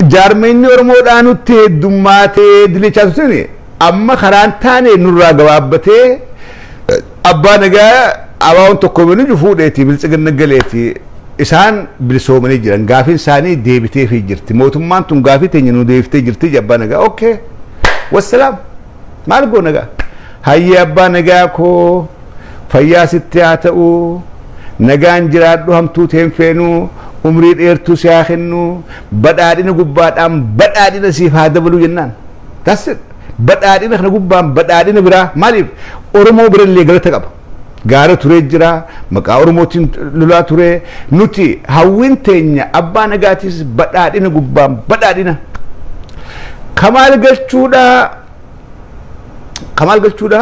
jaarmeenyi Oromoodhaan utti heddummaatee dilichaa tusini amma karaan taane nurraa gabaabbatee abbaa nagaa abaawwan tokko minu fuudheeti bilchiginna galeeti isaan bilisoomanii jiran gaafin isaanii deebitee fi jirti mootummaan tun gaafii teenya nu deebitee jirti abbaa nagaa okay wassalaam maal goo nagaa hayya abbaa nagaa koo fayyaa sitti haa ta'u nagaan jiraadhu hamtuu teen feenu umrii dheertuu si haa kennu badhaadhina gubbaadhaan badhaadhina siif haa dabalu jennaan that's it badhaadhina kana gubbaan badhaadhina biraa maaliif Oromoo birallee galata qaba gaara ture jira maqaa Oromootiin lolaa ture nuti hawwin teenya abbaa nagaatis badhaadhina gubbaan badhaadhina kamaal galchuudha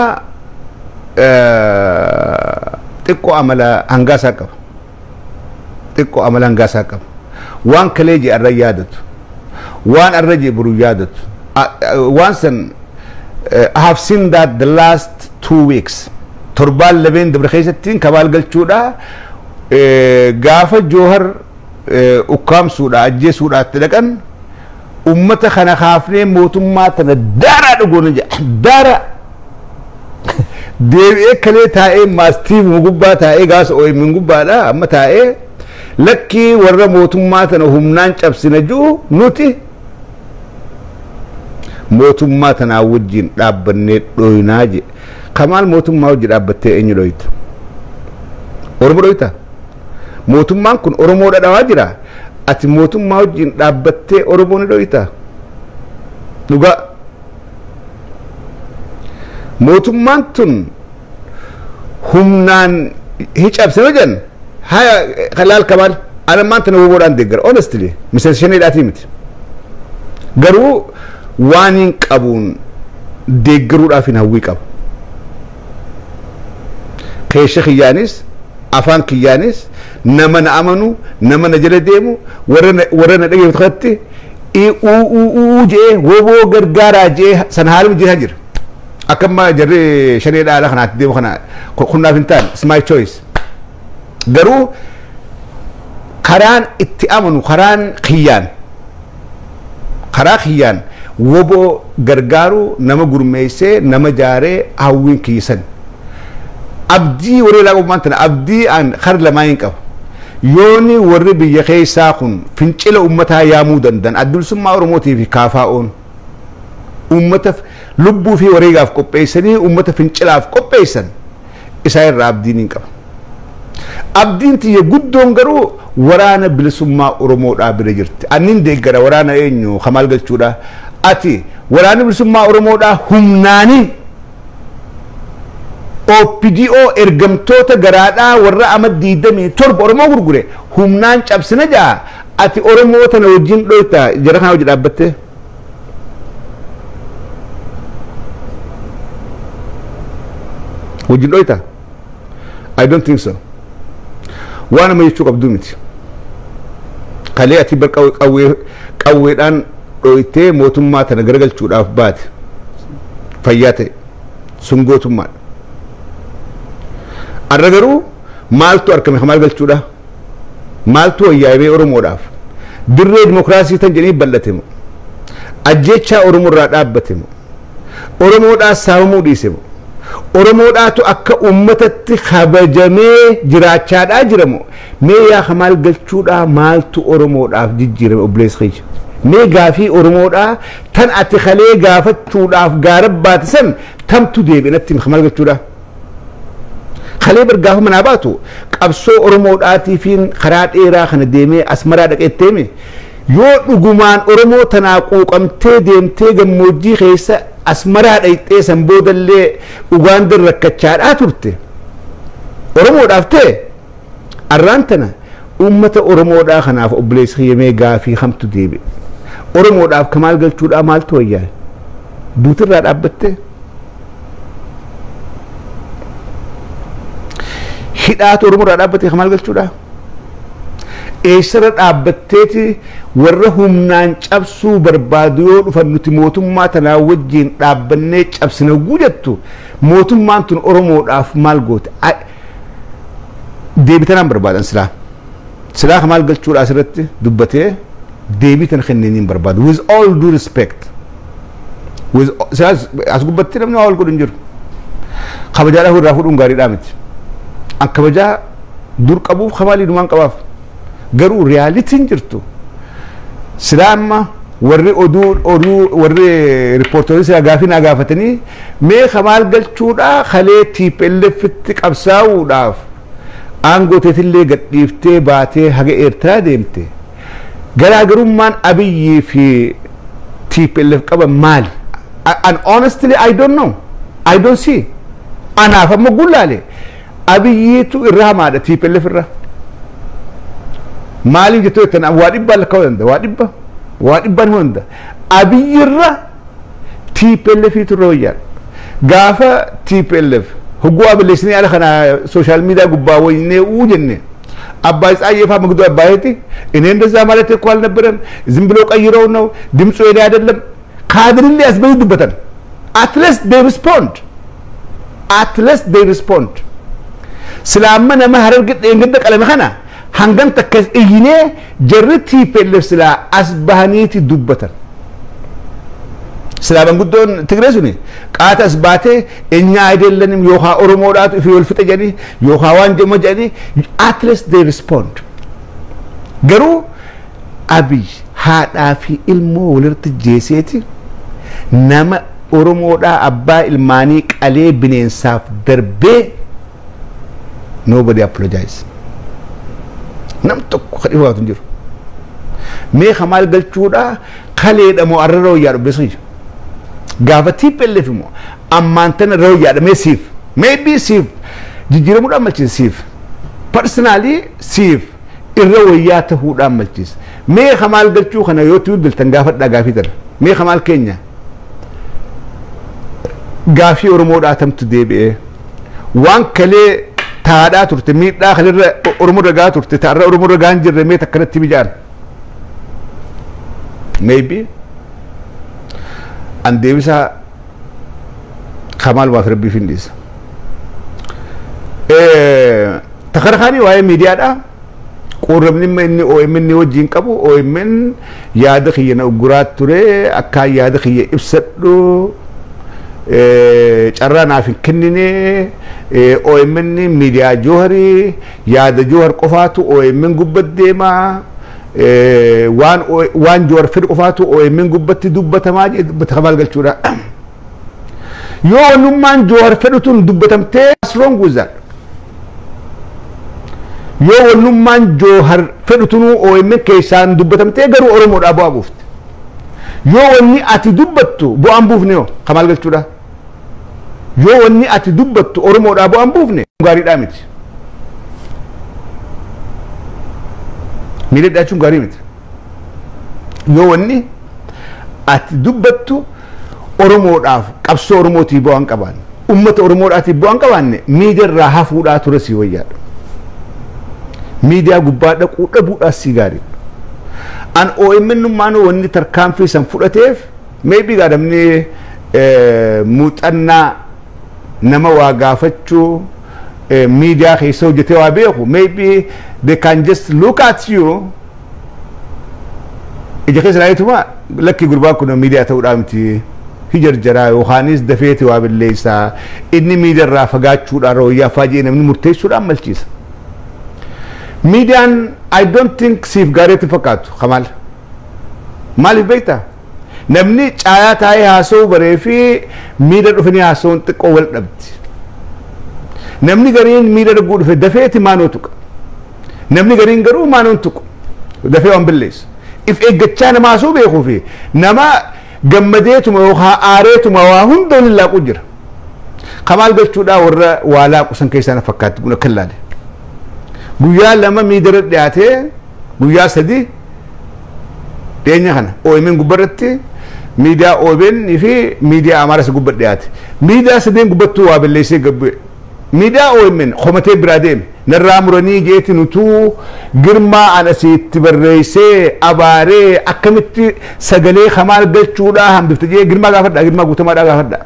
xiqqoo amala hangaasaa qaba xiqqoo amala hangaasaa qaba waan kalee je arra yaadatu waan arra je buru yaadatu waan san I have seen that the last 2 weeks torbaan labeen dabre keessattiin kamaal galchuudha gaafa joohar ukkaamsuudha ajjeesuudhaatti dhaqan ummata kana kaafnee mootummaa tana daaraa dhugoona jedha daaraa deebi'ee kalee taa'ee maastii gubbaa taa'ee gaasa ooyimin gubbaadha amma taa'ee lakkii warra mootummaa tana humnaan cabsina jiru nuti mootummaa tanaa wajjin dhaabbannee dhoyinaa je kamaal mootummaa wajji dhaabbattee eenyu dhoyita Oromoo dhoyita mootummaan kun Oromoo dhadhawaa jira ati mootummaa wajjin dhaabbattee Oromoo ni dhoyita dhugaa mootummaan tun humnaan hicabsina jan haya kalaal kamaal ana maanta na woboodhaan deeggara honestly misal shaneedhaatii miti garuu waan hin qabuun deeggaruudhaaf hin hawwii qaba keessa kiyyaanis afaan kiyyaanis nama na amanu nama na jala deemu warra na dhageeffatu kanatti jee woboo gargaaraa jee san haaluma jiraa jira akkamma jarri shaneedhaa ala kanaatti deemu kana kunnaaf hin taane it's my choice garuu karaan itti amanu karaan kiyyaan woboo gargaaru nama gurmeessee nama jaaree hawwiin kiyyisan abdii warri laaqummaan tana abdii aan kar lamaa hin qaba yooni warri biyya keessaa kun fincila ummataa yaamuu danda'an addunsummaa Oromootii fi kaafaa'oon ummata lubbuu fi wareegaaf qopheessanii ummata fincilaaf qopheessan isaa irraa abdiin hin qaba abdiin tiyya guddoon garuu waraana bilisummaa Oromoodhaa bira jirti annin deeggara waraana eenyu kamaal galchuudha ati waraana bilisummaa Oromoodhaa humnaaniin OPDO ergamtoota garaadhaa warra ama 27 Oromoo gurgure humnaan cabsina jaa ati Oromoo tana wajjin dhoyta jara kana wajji dhaabbatte wajjin dhoyta I don't think so waan ama jechuu qabduu miti kalee ati bar qawweedhaan dhoytee mootummaa tana garagalchuudhaaf baate fayyaa ta'e sun gootummaadha arra garuu maaltu arkame kamaal galchuudha maaltu wayyaabee Oromoodhaaf dirree dimokiraasii tan jedhanii bal'ate moo ajjechaa Oromoo irraa dhaabbate moo Oromoodhaa saamamuu dhiise moo Oromoodhaatu akka ummatatti kabajamee jiraachaadhaa jira moo mee yaa kamaal galchuudhaa maaltu Oromoodhaaf jijjiirame obboleessa kiyya mee gaafii Oromoodhaa tan ati kalee gaafattuudhaaf gaarabbaate san tamtu deebi'inatti kamaal galchuudhaa kalee bargaafa manaa baatu qabsoo Oromoodhaatii fi karaa dheeraa kana deemee asmaraa dhaqeetteeme yoo dhugumaan Oromoo tanaa quuqamtee deemtee gammoojjii keessa asmaraa dhayxee san boodallee Ugaandar rakkachaadhaa turte Oromoodhaaf ta'e arraan tana ummata Oromoodhaa kanaaf obboleessa kiyyamee gaafii hamtu deebi'e Oromoodhaaf kamaal galchuudhaa maaltu wayyaa duutirraa dhaabbatte hidhaatu Oromoodhaa dhaabbatte kamaal galchuudhaa eessara dhaabbatteeti warra humnaan cabsuu barbaadu yoo dhufan nuti mootummaa tanaa wajjiin dhaabbannee cabsina guujattu mootummaan tun Oromoodhaaf maal goote deebitanaan barbaadan silaa kamaal galchuudhaa asirratti dubbatee deebitan kennaniin barbaadu with all due respect as gubbatti namni waa wal godhu hin jiru kabajaadhaaf irraa fudhuun gaariidhaa miti an kabajaa dur qabuuf kamaalii dhumaan qabaaf garuu reyaalitiin jirtu silaa amma warri oduu warri riippoortorii silaa gaafii naa gaafatanii mee kamaal galchuudhaa kalee TPLFitti qabsaa'uudhaaf aangooteetillee gadhiiftee baatee haga eertiraa deemte garaagarummaan abiyyii fi TPLF qaban maali? And honestly I don't know. I don't see. Anaaf amma gullaale abiyyiitu irra hamaadha TPLF irra. Maaliif jettoo jettan waa dhibbaa lakkaa'uu danda'a waa dhibbaan hunda abiyyi irra TPLFiitu irra wayyaadha. Gaafa TPLF hogguu abileessinii ala kana sooshaal miidiyaa gubbaa waynee uu jenne አባይ ጻየፋ ምግዶ አባይቲ እኔ እንደዛ ማለት እኮ አልነበረም ዝም ብሎ ቀይረው ነው ድምጹ ሄደ አይደለም ካድርል ያስበይዱበታል at least they respond ስላመነ ማህረር እንግደ ቀለመኸና ሃንገን ተከስ እይኔ ጀርቲ ፔለፍ ስላ አስባህኒቲ ዱበታል سلام قدون تجرسوني قاتس باتي إني أيدلني يوها أورمورات في الفت جاني يوها وان جم جاني at least they respond قرو أبي هذا في علمه ولرت جيسيتي نما أورمورا أبا المانيك عليه بنينصاف دربه nobody apologize نم تك خليه تنجر مي خمال قلتشودا خليه دمو أررو يارو بسيج قافتي بلفمو أما أنتنا رويا مسيف maybe سيف جيجيرو مود أمالشين سيف personally سيف الرويا تهود أمالشيس مي خمال قلتشو خنا يوتيوب بالتنقافت دا قافي در مي خمال كينيا قافي أرمود آتم تدي بيه وان كلي تادا ترتي ميت داخل أرمود رقا ترتي تارا أرمود رقا انجر مي تكرت تبجان maybe and devisa kamal was rabbi findis takarkhani waye media da qorabni men OMN wajin qabu OMN yaada khiyana ugurat ture akka yaada khiye ibsaddo charra nafin kinnine OMN media johari yaada johar qofatu OMN gubbadema وان جور فرق فاتو او من قبتي دبته ما بتخمال قلتودا يو نمان جور فرقتون دبتمتي strong with that يو نمان جوهر فرقتون او من كيسان دبتمتي غرو اورمو ابو ابوفت يو ني اتي دبتو بو امبوفنيو خمال قلتودا يو ني اتي دبتو اورمو ابو امبوفني غاري دامت ميلاد أشون قريمت يواني أتدبتو أرمو راف قبصو أرمو تيبو أنكبان أمة أرمو راف تيبو أنكبان ميديا راها فودا ترسي وياد ميديا قبادة قوة بودا سيغاري أن OMN نمانو واني تركام في سنفورتيف maybe قادمني موتانا نما واقافتشو media خيسو جتوا بيخو maybe they can just look at you إذا كيس رأيتوا لك يقولوا media تورامتي هجر جرا وخانيس دفيتي وابليسا إني media رافقات شو رأوا يا فاجئنا من مرتين شو رأمل شيء media I don't think safeguarded فقط خمال مالي بيتا نبني آيات هاي هاسو بريفي media رفني هاسو تقول نبت نبني قرين media رقول في دفيتي ما نوتك نمني قرين قرو ما ننتقو دفعهم بالليس if اجتشان ما سو بيخو فيه نما قمديتما وخا آريتما وهم دون الله قجر خمال قلتو دا ورى والا قسن كيسانا فكات قلنا كلالي قويا لما ميدرد دياتي قويا سدي ديني خانا OMN قبرتي ميديا OMN في ميديا أمارس قبرت دياتي ميديا سدين قبرتو وابليسي قبر ميديا OMN خمتي براديم نرامرني جيت نتو جرما أنا سيت بريسي أباري أكملت سجلي خمال بيتشولا هم بفتجي جرما قافدا جرما قوتما دا قافدا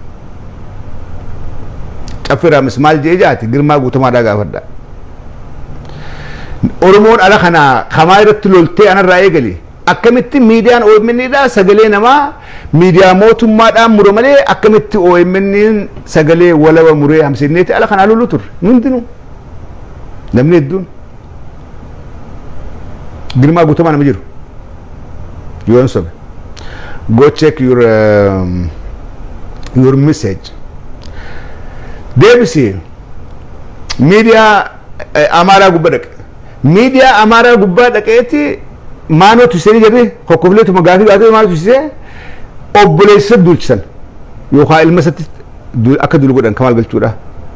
أفرا مسمال جيجاتي جرما قوتما دا قافدا أورمون على خنا خمايرة تلولتي أنا رأي قلي akkamitti miidiyaan OMN dha sagalee namaa miidiyaa mootummaadhaan muru malee akkamitti OMN sagalee walaba muree hamsinneeti ala kana lulu tur hundinuu namni hedduun Girmaa Guutamaa nama jiru yoon sobe go check your message Debisi media Amara gubba dhaqe media Amara gubba dhaqeeti maanoo tusanii jirri kokkofleetu magaafi baatee maanoo tusisee obboleessa dulchisan yookaan ilma isatti akka dulu godhan Kamaal Galchuudha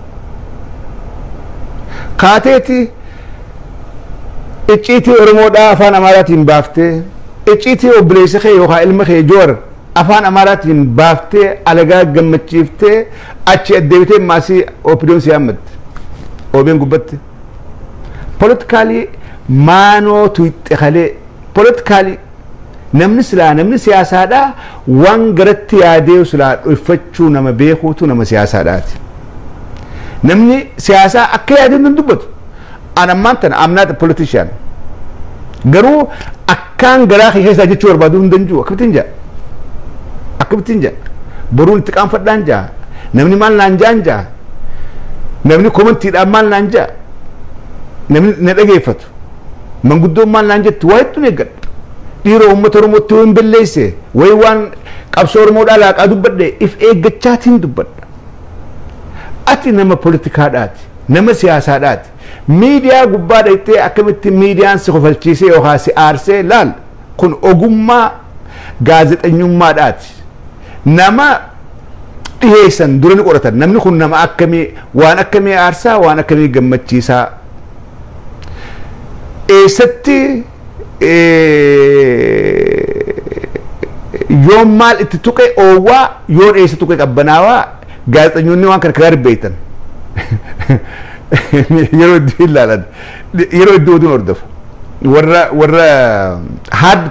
kaateeti icciitii Oromoodhaa afaan Amaaraatiin baaftee icciitii obboleessa kee yookaan ilma kee Joor afaan Amaaraatiin baaftee alagaa gammachiiftee achi addeebitee maasii opidoon siyaamatte OBN gubbatti politically maanoo tuitte kalee politically namni siyaasaadhaa waan garatti yaadee silaa dhuunfachuu nama beekuutu nama siyaasaadhaati namni siyaasaa akka yaadeen hin dubbatu anammaan tana I'm not a politician garuu akkaan garaa keessaa jechuu barbaaduu hin danda'u akkamitti jaa boruun itti qaanfadhaan jaa namni maal naan jaan jaa namni komantiidhaan maal naan jaa namni na dhageeffatu manguddoon maal naan jettu waa hedduu eeggadha dhiiroo uummata Oromootti hin balleesse wayi waan qabsoo Oromoodhaa laaqaa dubbadhe if eeggachaatiin dubbadha ati nama politikaadhaati nama siyaasaadhaati miidiyaa gubbaa dhaytee akkamitti miidiyaan si kofalchiisee yookaan si aarsee laal kun ogummaa gaazexeessummaadhaati nama dhiyeessan durani qoratan namni kun nama akkamii waan akkamii aarsaa waan akkamii gammachiisaa eessatti yoon maal itti tuqe oowwaa yoon eessa tuqe qabbanaawaa gaazexeessonni waan kana karaa beektan yeroo iddoo ilaalan yeroo iddoo oduun hordofu warra haaddu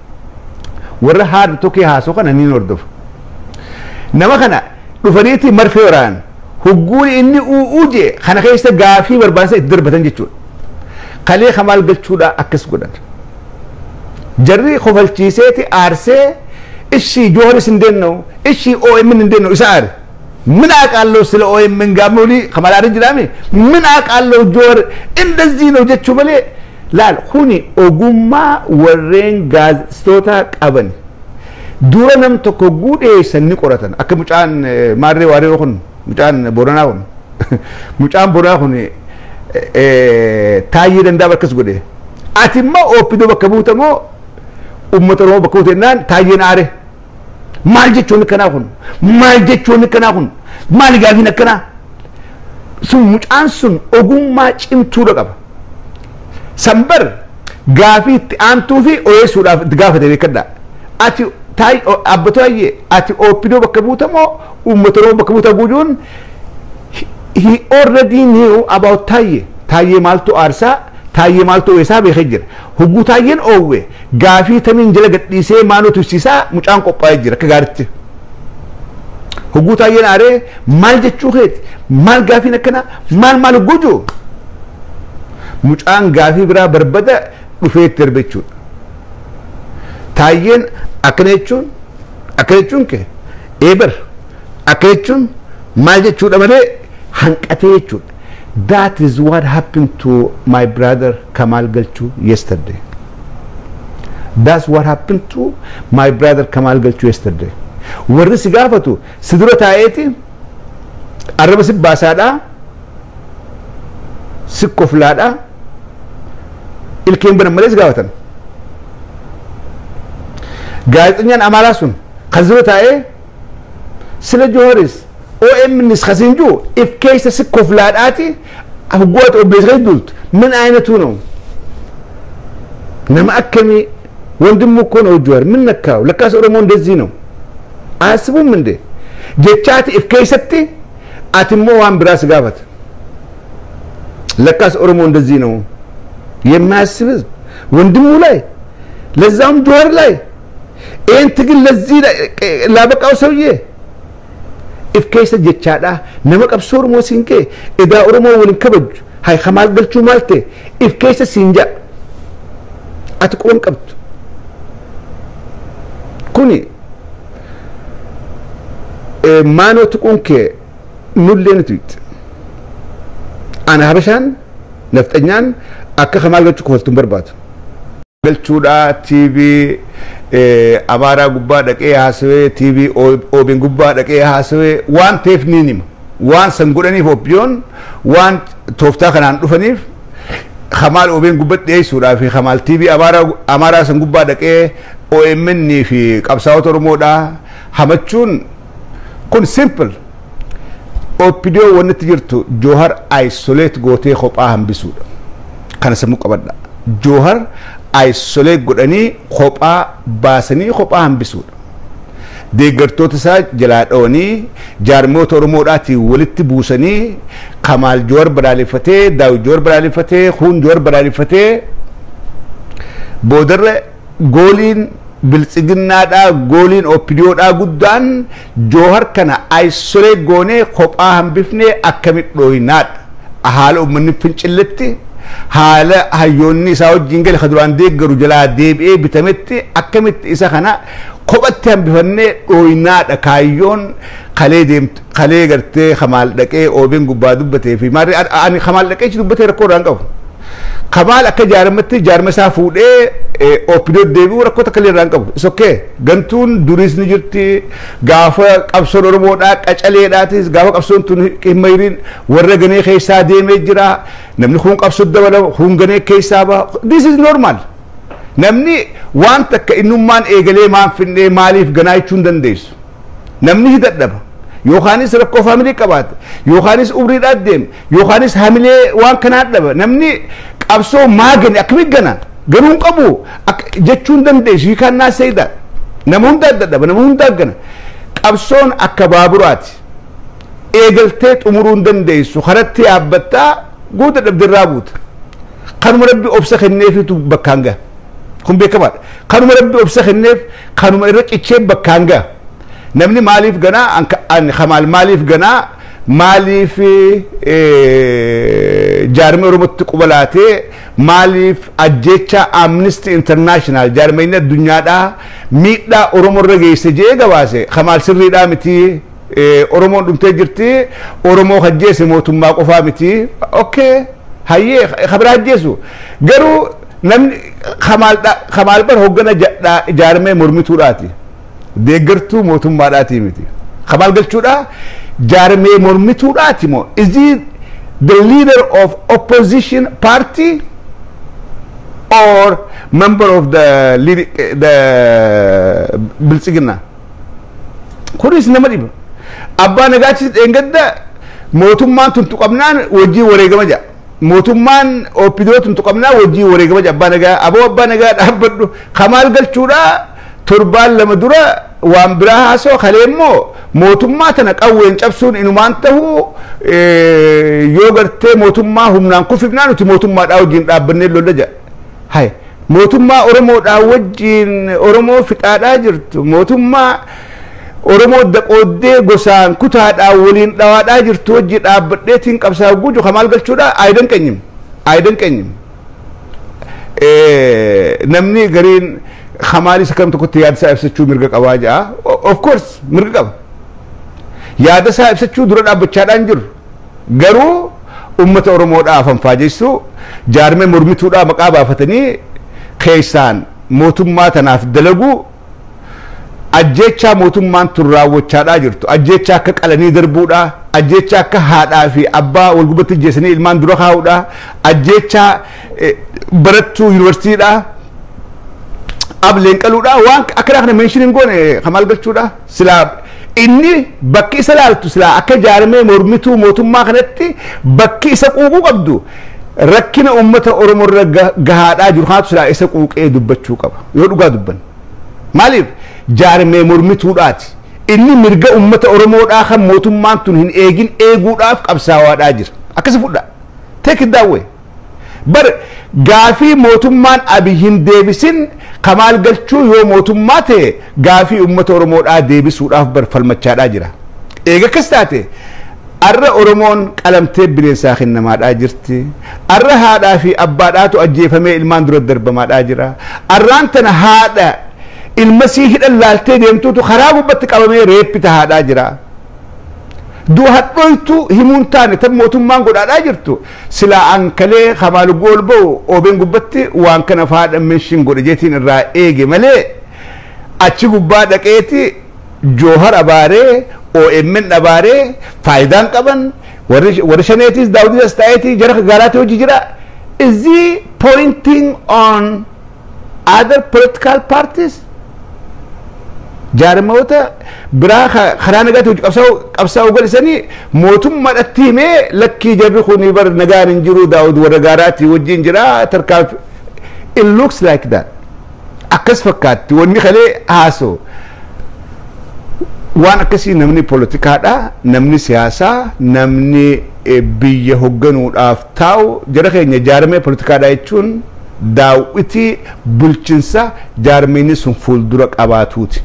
tokko haasoo kana niin hordofu nama kana dhufaniiti marfee waraan hugguun inni uuje kana keessa gaafii barbaansa itti darbatan jechuudha kalee Kamaal Galchuudha akkas godhan jarri kofalchiiseeti aarsee ishii Jooharis hin deennoo ishii OMN hin deennoo isa aare ምን አቃለው ስለ OMN ጋሙሊ ከማል አረን ጅራሜ ምን አቃለው ጆር እንደዚህ ነው ጀቹ በለ ላል ሁኒ ኦጉማ ወሬን ጋዝቶታ ቀበን ዱረንም ተኮጉዴ ሰኒ ቆረተን አከ ሙጫን ማሬ ዋሬ ሆን ሙጫን ቦረና ሆን ሙጫን ቦረና ሆን ታይደ እንዳበርከስ ጎዴ አቲማ ኦፒዶ በከቡተሞ ኡመተሮ በከቡተናን ታይን አሬ ማል ጀቹን ከናሁን ማል ጋፊ ነከና ሱን ሙጫን ሱን ኦጉማ ጭምቱ ደቀባ ሰምበር ጋፊ አንቱ ፊ ኦየሱዳ ድጋፈተ በከዳ አቲ ታይ አበቶዬ አቲ ኦፒዶ በከቡተሞ ኡመተሮ በከቡተ ጉጁን he already knew about ታዬ ማልቶ አርሳ ታዬ ማልቶ ወሳብ ይኸጅር ሁጉ ታዬን ኦዌ ጋፊ ተሚን ጀለ ገዲሴ ማኖቱ ሲሳ ሙጫን ቆጳይ ጅረ ከጋርት ሁጉ ታዬን አሬ ማል ጀቹ ኸት ማል ጋፊ ነከና ማል ጉጁ ሙጫን ጋፊ ብራ በርበደ ዱፌት ተርበቹ ታዬን አከነቹን ከ ኤበር አከነቹን ማል ጀቹ ደመለ hanqateechu that is what happened to my brother Kamal Galchu yesterday that's what happened to my brother Kamal Galchu yesterday warri sigafatu sidura taayeti araba sibbasaadha sikkoflaadha ilkeen bana males gafatan gaazexeessaan amaaraa sun khazura taaye sila Jooharis OMN خزينجو if case سكوفلاتي أفقوات أوبيزغيدولت من أين تونو نما أكمي وندمو كون أوجوار من نكاو لكاس أورمون دزينو أسبو من دي جيتشاتي if case تي أتمو وان براس غافت لكاس أورمون دزينو يما أسبز وندمو لاي لزام جوار لاي إين تقل لزي لا بقاو سويه if case jechada nama qabsoo Oromoo sinke eda Oromoo walin kabaj hay Kamal Galchuu malte if case sinja at qoon qabtu كوني ما نتكون كي نولي نتويت أنا هبشان نفتنيان أكا خمال قلتو كفتن بربات قلتودا تي في أمارا قبا دكي هاسوي تي في أوبين قبا دكي هاسوي وان تفنينيم وان سنقولني فوبيون وان توفتا خنان رفنيف خمال أوبين قبا دي سورا في خمال تي في أمارا سنقبا دكي OMN في قبساوت رمودا همتشون كون سيمبل OPDO ونتجرتو جوهر ايسوليت غوتي خوباهم بسود كان سمو قبدا جوهر ايسوليت غدني خوبا باسني خوباهم بسود ديغرتو تسا جلادوني جارموت رموداتي ولت بوسني كمال جور برالفتي داو جور برالفتي خون جور برالفتي بودر غولين بالسجننا دا غولين أوبيديو دا قدان جوهر كنا ايسولي غوني خوباهم بفني أكمت روينات أهالو من فنشلتي هالا هيوني ساو جنجل خدوان ديك غرو جلا ديب ايه بتمتي أكمت إسا خنا خوبتهم بفني روينات أكايون خلي غرتي خمال دكي أوبين قبا دبتي في ماري أني خمال دكي دبتي ركو رانقو خمال أكا جارمتي جارمسا فودي OPDO deebi'uu rakkoo takka illee irraan qabu. Is okay. Gantuun duris ni jirti. Gaafa qabsoon Oromoodhaa qacaleedhaatis gaafa qabsoon tun hin mayriin warra ganee keessaa deemee jira. Namni kun qabsoo dabalama kun ganee keessaa ba'a. This is normal. Namni waan takka innummaan eegalee maan finnee maaliif ganaa jechuu hin dandeessu. Namni hidhadhaba. Yookaanis rakkoo faamilii qabaata. Yookaanis umriidhaan deema. Yookaanis hamilee waan kanaa dhaba. Namni qabsoo maa gane akkamitti ganaa? Ganun qabu jechuun dandeessu you cannot say that nama hundaa dadhaba nama hundaa gana qabsoon akka baaburaati eegaltee xumuruu hin dandeessu karatti yaabbattaa guuta dhabdirraa buuta kanuma rabbi obsa kenneefitu bakkaan gaha kun beekamaadha kanuma rabbi obsa kenneef kanuma irra cichee bakkaan gaha namni maaliif ganaa kamaal maaliif ganaa maaliif jaarmee Oromootti qubalaatee maaliif ajjecha Amnesty International jaarmeen addunyaadhaa miidhaa Oromoo irra geesse jee gabaase kamaal sirriidhaa miti Oromoon dhumtee jirti Oromoo ajjeese mootummaa qofaa miti okay hayyee khabira ajjeesu garuu namni kamaal bar hoggana jaarmee mormituudhaati deeggartuu mootummaadhaati miti kamaal galchuudhaa jaarmee mormituudhaati moo is he the leader of opposition party or member of the Bilsigina kunis nama dhiba abbaa nagaachis engadda mootummaan tuntuqabnaan wajjii wareegama jaa mootummaan OPDO tuntuqabnaan wajjii wareegama jaa abbaa nagaa dhaabbadhu kamaal galchuudhaa torbaan lama dura waan biraa haasoo kaleemmoo mootummaa tana qawween cabsuun inumaan ta'uu yoo gartee mootummaa humnaan kufifnaa nuti mootummaadhaa wajjin dhaabbannee lolla jaa hay mootummaa Oromoodhaa wajjin Oromoo fixaadhaa jirtu mootummaa Oromoo daqooddee gosaan kutaadhaa waliin dhawaadhaa jirtu wajjin dhaabbadheetiin qabsaa guutu kamaal galchuudhaa aayidan qenyim namni gariin خمالي سكرم تكون تياد سايب سچو مرغا قواجا of course مرغا قب ياد سايب سچو درد اب بچادان جر غرو امت اورمو دا فنفاجيسو جارمه مرمتو دا مقابا فتني خيسان موتما تناف دلغو اجيچا موتمان تراوچادا جرتو اجيچا كقلني دربودا اجيچا كهادا في ابا ولغبت جسني المان درو خاودا اجيچا برتو يونيفرسيتي دا ableen qaluudha waan akka kana mentioning goone kamaal galchuudha silaa inni bakki isa laaltu silaa akka jaarmee mormituu mootummaa kanatti bakki isa quuquu qabdu rakkina ummata Oromoo irra gahaadhaa jiru kanatu silaa isa quuqee dubbachuu qaba yoo dhugaa dubban maaliif jaarmee mormituudhaati inni mirga ummata Oromoodhaa kan mootummaan tun hin eegin eeguudhaaf qabsaawaadhaa jira akkasi fudha take it that way bar gaafii mootummaan Abiyin deebisin kamaal galchuu yoo mootummaa ta'e gaafii ummata Oromoodhaa deebisuudhaaf barfalmachaadhaa jira eega kas taate arra Oromoon qalamtee bineensaa kennamaadhaa jirti arra haadhaa fi abbaadhaatu ajjeefamee ilmaan dura darbamaadhaa jira arraan tana haadha المسيح اللالتي ديمتو خراب بتقومي ريب بتهادا جرا دو هاتويتو همون تاني تموتو مانغو دا جرتو سلا انكلي خمالو قولبو او بين قبتي وان كان فاد منشن قول جيتين الرا ايجي ملي اچي قبا دقيتي جوهر اباري او امن اباري فايدان قبن ورشنيتيز داودي استايتي جرخ غالاتي وجي جرا is he pointing on other political parties جارموتا براخا خرانا قاتو قبساو قول سني موتم مدتيمي لكي جابيخوني بر نغار انجرو داود ورغاراتي وجين جرا تركاب it looks like that اكس فكات وني خلي هاسو وانا كسي نمني بوليتيكا دا نمني سياسة نمني بيه هوغنو افتاو جرخي جارمي بوليتيكا دا يچون داوتي بلچنسا جارميني سنفول درق اباتوتي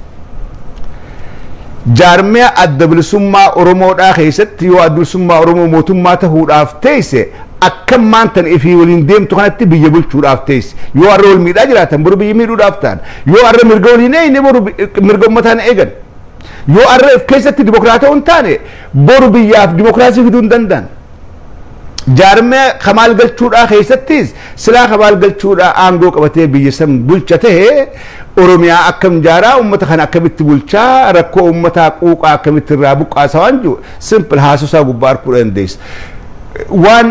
جارميا الدبلسوما أورومو دا خيست يو الدبلسوما أورومو موتوما تهود أفتيس أكم مانتن إفي ولين ديم تخانت بيجبل شور أفتيس يو أرول ميدا جراتن برو بيجميرو دافتان يو أر مرغوليني نبرو مرغوم متان إيجن يو أر كيست ديمقراطية أنتاني برو بيجاف ديمقراطية في دون دندان جارميا خمال قل شور خيستيس سلا خمال قل شور آنغو قبته بيجسم بلشته أوروميا أكم جارا أمتا خان أكمت بولشا ركو أمتا قوقا أكمت الرابق آسوانجو سمبل هاسوسا قبار قرآن ديس وان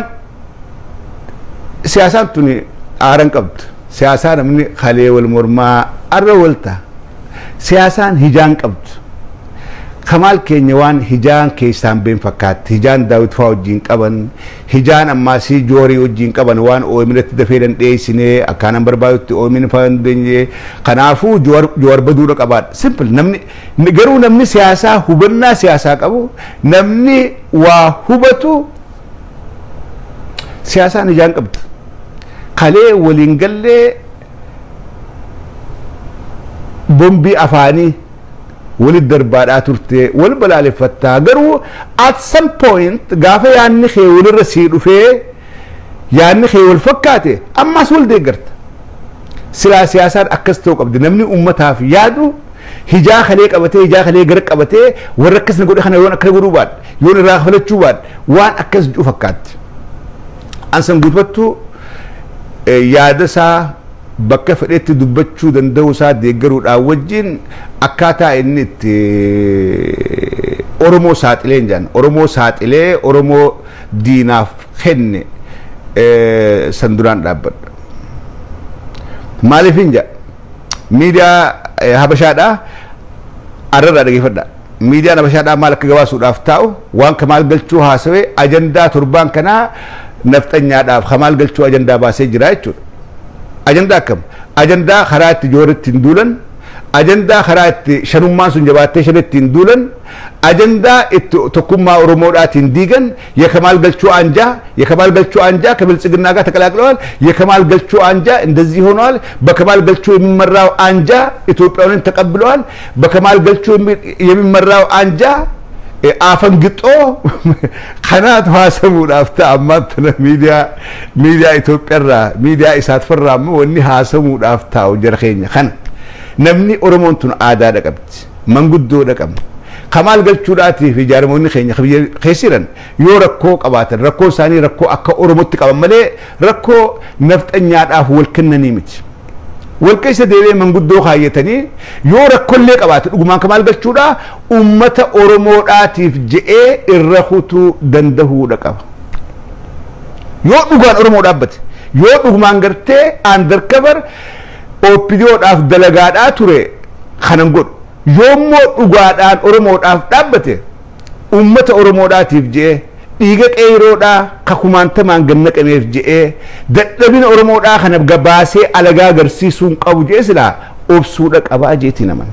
سياسان توني آران قبت سياسان مني خالي والمرما أرولتا سياسان هجان قبت خمال كينيوان هجان كيسان بين فكات هجان داود فاو جين قبن هجان أماسي جوري وجين قبن وان أومنت دفيرن ديسيني أكانن بربايوت أومن فان دنجي خنافو جوار بدورك أباد سيمبل نمني نجرو نمني سياسة هبنا سياسة قبو نمني وهبتو سياسة هجان قبت خلي ولينجلي بومبي أفاني ولد دربارا ترتي والبلال فتا غرو at some point غافه يعني خيول الرسيد في يعني خيول فكاته اما سول ديغرت سلا سياسات اكستو قبد نمني امتها في يادو هجا خليق ابته هجا خليق غرق ابته وركس نغود خنا يون اكرغرو باد يون راخلچو باد وان اكس جو فكات انسن غوتبتو يادسا bakka fedhetti dubbachuu danda'u isaa deeggaruudha wajjin akkaataa inni itti Oromoo saaxilee jaan Oromoo saaxilee Oromoo diinaaf kenne sanduraan dhaabbadha maaliif inja miidiyaa habashaadhaa arrarraa dhageeffadha miidiyaan habashaadhaa maal akka gabaasuudhaaf taa'u waan kamaal galchuu haasawee ajandaa torbaan kanaa nafxanyaadhaaf kamaal galchuu ajandaa baasee jira jechuudha أجندة كم أجندة خرائط جورت تندولن أجندة خرائط شنومان سنجبات شرت تندولن أجندة تكوما أورومورات تنديجن يكمال قلتشو أنجا يكمال قلتشو أنجا كمل سجناقة تكلاكلوال يكمال قلتشو أنجا اندزي هونال بكمال قلتشو يمين مراو أنجا إثيوبيون تقبلوال بكمال قلتشو يمين مراو أنجا آفن قطو خنات هاسمون أفتا أماتنا ميديا إثيوبيا ميديا إسات فرامو وني هاسمون أفتا وجرخين خن نمني أورمونتون آدا دقبت من قدو دقم خمال قلتشو داتي في جارموني خيسيرا يو ركو قباتن ركو ساني ركو أكا أورموتك أمالي ركو نفت أنياد أفو والكنا نيمت والكيس ديبي من قدو خايتني يورا كل قبات وما كمال قلتشودا أمة أورموراتي في جئي الرخوتو دندهو دقب يو دوغان أورمورات يو دوغمان قرتي اندر كبر او بيديو داف دلغات آتوري خاننقود يومو دوغان أورمورات دابتي أمة أورموراتي في جئي dhiiga qeeroodha kakumaanta maanganna qabeef je'ee dadhabina Oromoodha kana gabaasee alagaa agarsiisuun qabu je'e sila obsuudha qabaa jeeti naman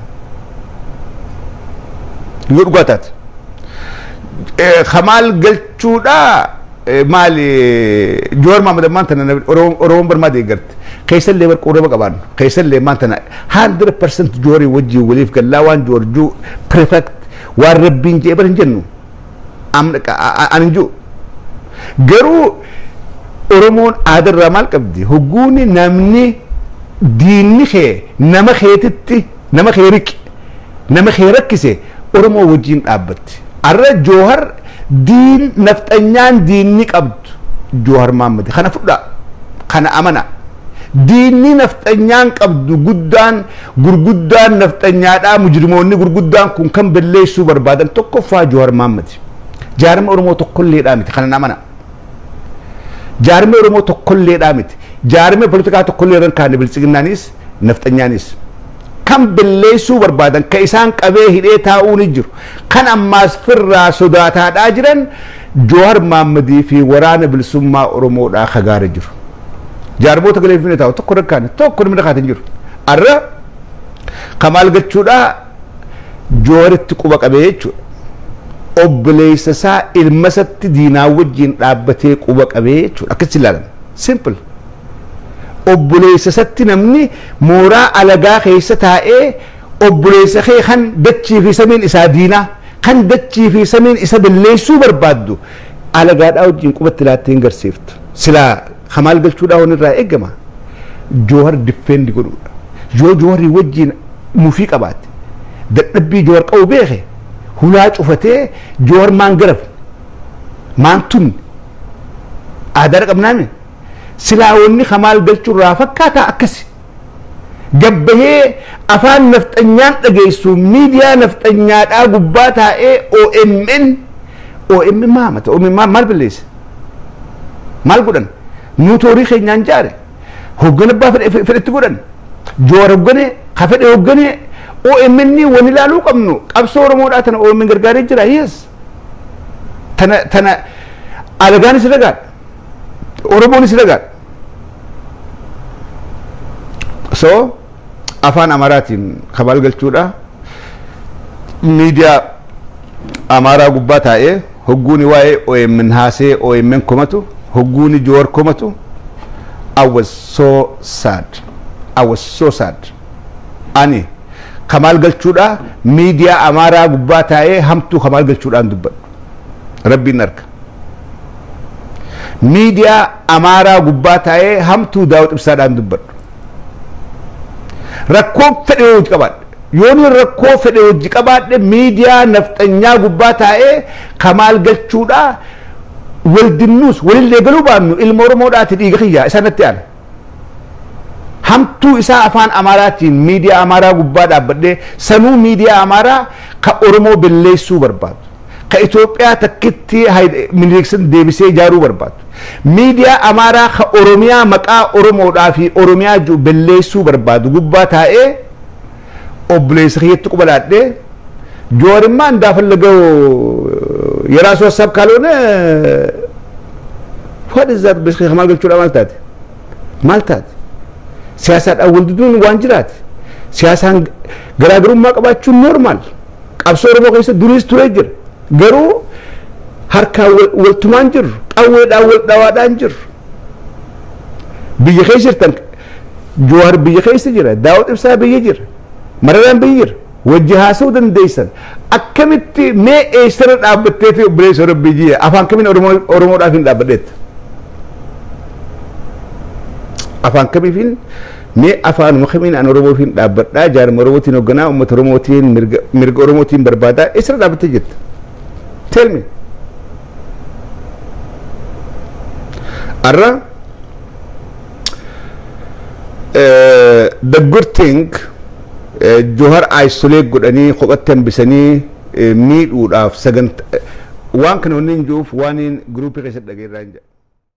yoo dhugaataat khamaal galchuudha maali Jowaar Mohaammed maantana Oromoon barmaa deeggarte keessallee barqooraba qabaan keessallee maantana 100% Jawaarii wajjii waliif gallaa waan Jawaarjuu perfect waan rabbiin je'e bar hin jennu أنجو جرو أورمون آدر رمال كبدي هجوني نمني ديني خي نما خيتتي nama khairik nama khairakise oromo wajin dhaabatti arra jawhar diin nafxanyaan diinni qabdu jawhar mahammad kana fudha kana amana diinni nafxanyaan qabdu guddaan gurguddaan nafxanyaadhaa mujrimoonni gurguddaan kun kan balleessuu barbaadan tokkoffaa jawhar mahammad jaarma oromoo tokkolleedhaa miti kana amana jaarma oromoo tokkolleedhaa miti jaarma politikaa tokkolleedhaan kan biltsiginnaanis nafxanyaanis kan balleessuu barbaadan ka isaan qabee hidhee taa'uun jiru kan ammaas firraa sodaataadhaa jiran jawhar mahammadii fi waraana bilisummaa oromoodhaa khagaara jiru jaarmoota galeeffine taa'u tokko rakkaane tokko namni rakkaatan jiru arra kamaal galchuudhaa jawharitti quba qabee jechuudha obboleessa isaa ilmasatti diinaa wajjin dhaabbatee quba qabee jechuudha akkasi ilaalan simple obboleessa satti namni mooraa alagaa keessa taa'ee obboleessa kee kan dachii fi samiin isaa diinaa kan dachii fi samiin isa balleessuu barbaaddu alagaadhaa wajjin qubatti laattee hin garsiiftu silaa kamaal galchuudhaa wanirraa eegama jawhar diffeendi godhuudha yoo jawharii wajjin mufii qabaate dadhabbii jawhar qabu beeke hulaa cufatee jawhar maan garaf maan tunni aadaa qabnaame silaawonni kamaal galchuurraa fakkaata akkasi gabbahee afaan nafxanyaan dhageessu miidiyaa nafxanyaadhaa gubbaa taa'ee OMN maamata OMN maal balleesse maal godhan nuutoorii keenyaan jaare hoggana abbaa fedhetti godhan jawhar hoggane ka fedhe hoggane OMN wani ilaaluu qabnu qabsoo oromoodhaa tana OMN gargaaree jira yes tana alagaanis dhagaadha oromoonis dhagaadha so afaan amaraatiin kamaal galchuudha miidiyaa amaaraa gubbaa taa'ee hogguuni waa'ee OMN haasee OMN komatu hogguuni jawhar komatu I was so sad ani kamaal galchuudha miidiyaa amaaraa gubbaa taa'ee hamtuu kamaal galchuudhaan dubbadhu rabbiin arka miidiyaa amaaraa gubbaa taa'ee hamtuu daawud ibsaadhaan dubbadhu rakkoon fedhe hojii qabaadhe yooni rakkoo fedhe hojii qabaadhe miidiyaa nafxanyaa gubbaa taa'ee kamaal galchuudha waldinnuus walillee galuu baannu ilma oromoodhaati dhiiga kiyyaa isaanatti aan hamtuu isaa afaan amaaraatiin miidiyaa amaaraa gubbaa dhaabbadhee sanuu miidiyaa amaaraa ka oromoo balleessuu barbaadu ka Itoophiyaa takkitti miniliksan deebisee ijaaruu barbaadu miidiyaa amaaraa ka oromiyaa maqaa oromoodhaa fi oromiyaa balleessuu barbaadu gubbaa taa'ee obboleessa kiyyatti quba laadhee jawharimmaa እንዳፈለገው የራሱ ሀሳብ ካልሆነ what is that በስከ ከማል galchuudha ማልታት ሲያሳዳ ወልዱን ዋንጅራት ሲያሳን ገራግሩማ ቀባችሁ ኖርማል ቀብሶ ኦሮሞ ከይሰ ዱሪስ ቱሬጅር ገሩ harka waltumaan jiru qawweedhaan wal dhawaadhaan jiru biyya keessa jirtan jawhar biyya keessa jira daawud ibsaa biyya jira mararaan biyya jira wajji haasa'uu dandeessan akkamitti mee eessara dhaabbattee fi obboleessa rabbii jiyya afaan kamiin oromoodhaaf hin dhaabbadheetta afaan kamiifin mee afaan kamiin an oromoof hin dhaabbadhaa jaarma oromootiin hoogganaa uummata oromootiin mirga oromootiin barbaadaa eessara dhaabbattee jirta tell me arra the good thing jawhar isolate godhanii qophatti hambisanii miidhuudhaaf saganta waan kana wanni hin jiruuf waan gruupii keessatti dhageerraa hin jedha